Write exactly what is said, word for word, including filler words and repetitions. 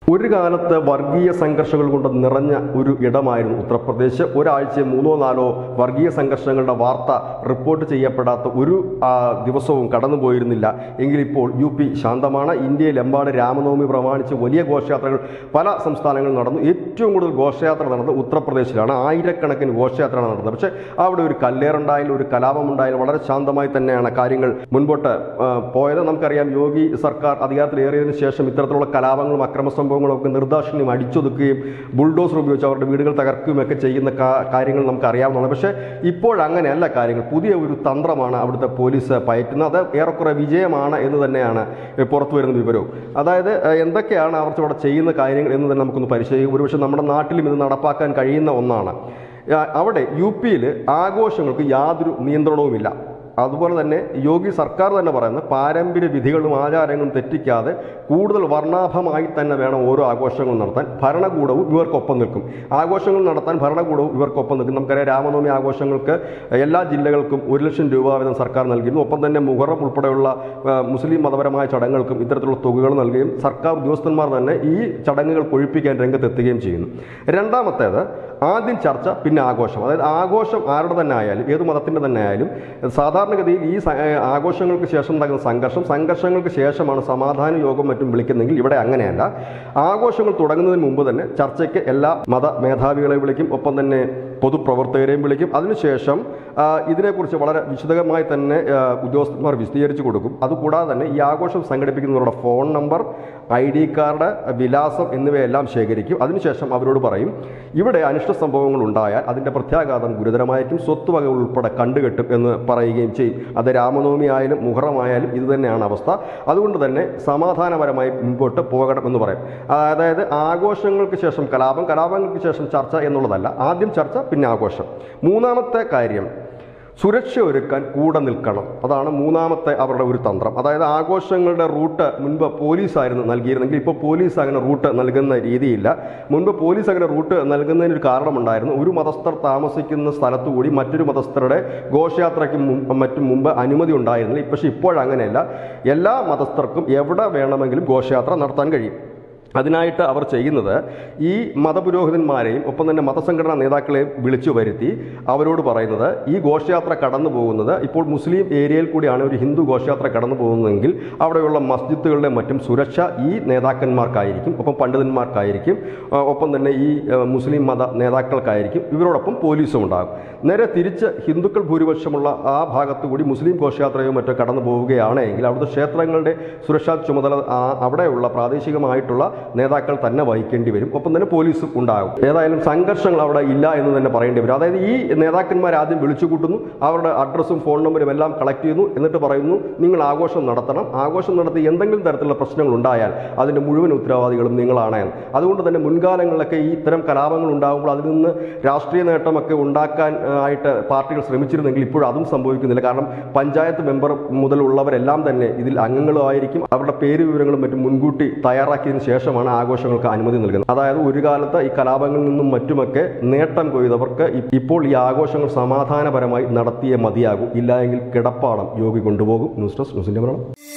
ഒരു കാലത്ത് വർഗീയ സംഘർഷങ്ങൾ കൊണ്ട് നിറഞ്ഞ ഒരു ഇടമായിരുന്നു ഉത്തർപ്രദേശ്. ഒരാഴ്ച മൂന്നോ നാലോ വർഗീയ സംഘർഷങ്ങളുടെ വാർത്ത റിപ്പോർട്ട് ചെയ്യപ്പെടാത്ത ഒരു ദിവസവും കടന്നുപോയിരുന്നില്ല. എങ്കിലിപ്പോൾ യു പി ശാന്തമാണ്. ഇന്ത്യയിലെമ്പാട് രാമനവമി പ്രമാണിച്ച് വലിയ ഘോഷയാത്രകൾ പല സംസ്ഥാനങ്ങളിൽ നടന്നു. ഏറ്റവും കൂടുതൽ ഘോഷയാത്ര നടന്നത് ഉത്തർപ്രദേശിലാണ്. ആയിരക്കണക്കിന് ഘോഷയാത്രയാണ് നടന്നത്. പക്ഷേ അവിടെ ഒരു കല്ലേറുണ്ടായാലും ഒരു കലാപമുണ്ടായാലും വളരെ ശാന്തമായി തന്നെയാണ് കാര്യങ്ങൾ മുൻപോട്ട് പോയത്. നമുക്കറിയാം, യോഗി സർക്കാർ അധികാരത്തിലേറിയതിനു ശേഷം ഇത്തരത്തിലുള്ള കലാപങ്ങളും അക്രമ സംഭവങ്ങളൊക്കെ നിർദാക്ഷിണ്യം അടിച്ചൊതുക്കുകയും ബുൾഡോസർ ഉപയോഗിച്ച് അവരുടെ വീടുകൾ തകർക്കുകയും ഒക്കെ ചെയ്യുന്ന കാര്യങ്ങൾ നമുക്ക് അറിയാവുന്നതാണ്. പക്ഷേ ഇപ്പോഴങ്ങനെയല്ല കാര്യങ്ങൾ. പുതിയ ഒരു തന്ത്രമാണ് അവിടുത്തെ പോലീസ് പയറ്റുന്നത്. അത് ഏറെക്കുറെ വിജയമാണ് എന്ന് തന്നെയാണ് പുറത്തു വരുന്ന വിവരവും. അതായത് എന്തൊക്കെയാണ് അവർ ഇവിടെ ചെയ്യുന്ന കാര്യങ്ങൾ എന്ന് തന്നെ നമുക്കൊന്ന് പരിശോധിക്കും. ഒരുപക്ഷെ നമ്മുടെ നാട്ടിലും ഇത് നടപ്പാക്കാൻ കഴിയുന്ന ഒന്നാണ്. അവിടെ യു പിയിൽ ആഘോഷങ്ങൾക്ക് യാതൊരു നിയന്ത്രണവുമില്ല. അതുപോലെ തന്നെ യോഗി സർക്കാർ തന്നെ പറയുന്നത് പാരമ്പര്യ വിധികളും ആചാരങ്ങളും തെറ്റിക്കാതെ കൂടുതൽ വർണ്ണാഭമായി തന്നെ വേണം ഓരോ ആഘോഷങ്ങളും നടത്താൻ. ഭരണകൂടവും ഇവർക്കൊപ്പം നിൽക്കും. ആഘോഷങ്ങൾ നടത്താൻ ഭരണകൂടവും ഇവർക്കൊപ്പം നിൽക്കും. നമുക്കറിയാം, രാമനവമി ആഘോഷങ്ങൾക്ക് എല്ലാ ജില്ലകൾക്കും ഒരു ലക്ഷം രൂപ വീതം സർക്കാർ നൽകിയിരുന്നു. ഒപ്പം തന്നെ മുഹറം ഉൾപ്പെടെയുള്ള മുസ്ലിം മതപരമായ ചടങ്ങുകൾക്കും ഇത്തരത്തിലുള്ള തുകകൾ നൽകുകയും സർക്കാർ ഉദ്യോഗസ്ഥന്മാർ തന്നെ ഈ ചടങ്ങുകൾ കൊഴിപ്പിക്കാൻ രംഗത്തെത്തുകയും ചെയ്യുന്നു. രണ്ടാമത്തേത്, ആദ്യം ചർച്ച പിന്നെ ആഘോഷം. അതായത് ആഘോഷം ആരുടെ തന്നെ ആയാലും ഏത് മതത്തിൻ്റെ തന്നെ ആയാലും സാധാരണഗതിയിൽ ഈ ആഘോഷങ്ങൾക്ക് ശേഷം ഉണ്ടാകുന്ന സംഘർഷം സംഘർഷങ്ങൾക്ക് ശേഷമാണ് സമാധാന യോഗം മറ്റും വിളിക്കുന്നെങ്കിൽ ഇവിടെ അങ്ങനെയല്ല. ആഘോഷങ്ങൾ തുടങ്ങുന്നതിന് മുമ്പ് തന്നെ ചർച്ചയ്ക്ക് എല്ലാ മത മേധാവികളെ വിളിക്കും. ഒപ്പം തന്നെ പൊതുപ്രവർത്തകരെയും വിളിക്കും. അതിനുശേഷം ഇതിനെക്കുറിച്ച് വളരെ വിശദമായി തന്നെ ഉദ്യോഗസ്ഥന്മാർ വിശദീകരിച്ചു കൊടുക്കും. അതുകൂടാതെ തന്നെ ഈ ആഘോഷം സംഘടിപ്പിക്കുന്നവരുടെ phone number, I D card, വിലാസം എന്നിവയെല്ലാം ശേഖരിക്കും. അതിനുശേഷം അവരോട് പറയും, ഇവിടെ അനിഷ്ട സംഭവങ്ങൾ ഉണ്ടായാൽ അതിൻ്റെ പ്രത്യാഘാതം ഗുരുതരമായിരിക്കും, സ്വത്തുവക ഉൾപ്പെടെ കണ്ടുകെട്ടും എന്ന് പറയുകയും ചെയ്യും. അത് രാമനവമി ആയാലും മുഹറമായാലും ഇത് തന്നെയാണ് അവസ്ഥ. അതുകൊണ്ട് തന്നെ സമാധാനപരമായി മുൻപോട്ട് പോകണം എന്ന് പറയും. അതായത് ആഘോഷങ്ങൾക്ക് ശേഷം കലാപം, കലാപങ്ങൾക്ക് ശേഷം ചർച്ച എന്നുള്ളതല്ല. ആദ്യം ചർച്ച പിന്നെ ആഘോഷം. മൂന്നാമത്തെ കാര്യം, സുരക്ഷ ഒരുക്കാൻ കൂടെ നിൽക്കണം. അതാണ് മൂന്നാമത്തെ അവരുടെ ഒരു തന്ത്രം. അതായത് ആഘോഷങ്ങളുടെ റൂട്ട് മുൻപ് പോലീസായിരുന്നു നൽകിയിരുന്നെങ്കിൽ ഇപ്പോൾ പോലീസ് അങ്ങനെ റൂട്ട് നൽകുന്ന രീതിയില്ല. മുൻപ് പോലീസ് അങ്ങനെ റൂട്ട് നൽകുന്നതിനൊരു കാരണമുണ്ടായിരുന്നു. ഒരു മതസ്ഥർ താമസിക്കുന്ന സ്ഥലത്തുകൂടി മറ്റൊരു മതസ്ഥരുടെ ഘോഷയാത്രയ്ക്കും മറ്റും മുമ്പ് അനുമതി ഉണ്ടായിരുന്നില്ല. പക്ഷേ ഇപ്പോഴങ്ങനെയല്ല. എല്ലാ മതസ്ഥർക്കും എവിടെ വേണമെങ്കിലും ഘോഷയാത്ര നടത്താൻ കഴിയും. അതിനായിട്ട് അവർ ചെയ്യുന്നത്, ഈ മതപുരോഹിതന്മാരെയും ഒപ്പം തന്നെ മതസംഘടനാ നേതാക്കളെയും വിളിച്ചു വരുത്തി അവരോട് പറയുന്നത്, ഈ ഘോഷയാത്ര കടന്നു പോകുന്നത് ഇപ്പോൾ മുസ്ലിം ഏരിയയിൽ കൂടിയാണ് ഒരു ഹിന്ദു ഘോഷയാത്ര കടന്നു പോകുന്നതെങ്കിൽ അവിടെയുള്ള മസ്ജിദുകളുടെ മറ്റും സുരക്ഷ ഈ നേതാക്കന്മാർക്കായിരിക്കും, ഒപ്പം പണ്ഡിതന്മാർക്കായിരിക്കും, ഒപ്പം തന്നെ ഈ മുസ്ലിം മത നേതാക്കൾക്കായിരിക്കും. ഇവരോടൊപ്പം പോലീസും ഉണ്ടാകും. നേരെ തിരിച്ച് ഹിന്ദുക്കൾ ഭൂരിപക്ഷമുള്ള ആ ഭാഗത്തുകൂടി മുസ്ലിം ഘോഷയാത്രയോ മറ്റോ കടന്നു പോവുകയാണെങ്കിൽ അവിടുത്തെ ക്ഷേത്രങ്ങളുടെ സുരക്ഷാ ചുമതല അവിടെയുള്ള പ്രാദേശികമായിട്ടുള്ള നേതാക്കൾ തന്നെ വഹിക്കേണ്ടി വരും. ഒപ്പം തന്നെ പോലീസും ഉണ്ടാകും. ഏതായാലും സംഘർഷങ്ങൾ അവിടെ ഇല്ല എന്ന് തന്നെ പറയേണ്ടി വരും. അതായത് ഈ നേതാക്കന്മാർ ആദ്യം വിളിച്ചു കൂട്ടുന്നു, അവരുടെ അഡ്രസ്സും ഫോൺ നമ്പറും എല്ലാം കളക്ട് ചെയ്യുന്നു. എന്നിട്ട് പറയുന്നു, നിങ്ങൾ ആഘോഷം നടത്തണം. ആഘോഷം നടത്തി എന്തെങ്കിലും തരത്തിലുള്ള പ്രശ്നങ്ങൾ ഉണ്ടായാൽ അതിൻ്റെ മുഴുവൻ ഉത്തരവാദികളും നിങ്ങളാണ്. അതുകൊണ്ട് തന്നെ മുൻകാലങ്ങളിലൊക്കെ ഈ ഇത്തരം കലാപങ്ങൾ ഉണ്ടാകുമ്പോൾ അതിൽ നിന്ന് രാഷ്ട്രീയ നേട്ടമൊക്കെ ഉണ്ടാക്കാൻ ആയിട്ട് പാർട്ടികൾ ശ്രമിച്ചിരുന്നെങ്കിൽ ഇപ്പോഴും അതും സംഭവിക്കുന്നില്ല. കാരണം പഞ്ചായത്ത് മെമ്പർ മുതലുള്ളവരെല്ലാം തന്നെ ഇതിൽ അംഗങ്ങളുമായിരിക്കും. അവരുടെ പേര് വിവരങ്ങളും മറ്റും മുൻകൂട്ടി തയ്യാറാക്കിയതിനു ശേഷമാണ് ആഘോഷങ്ങൾക്ക് അനുമതി നൽകുന്നത്. അതായത് ഒരു കാലത്ത് ഈ കലാപങ്ങളിൽ നിന്നും മറ്റുമൊക്കെ നേട്ടം കൊയ്തവർക്ക് ഇപ്പോൾ ഈ ആഘോഷങ്ങൾ സമാധാനപരമായി നടത്തിയേ മതിയാകും. ഇല്ല എങ്കിൽ കിടപ്പാടം യോഗി കൊണ്ടുപോകും. News desk news India Malayalam.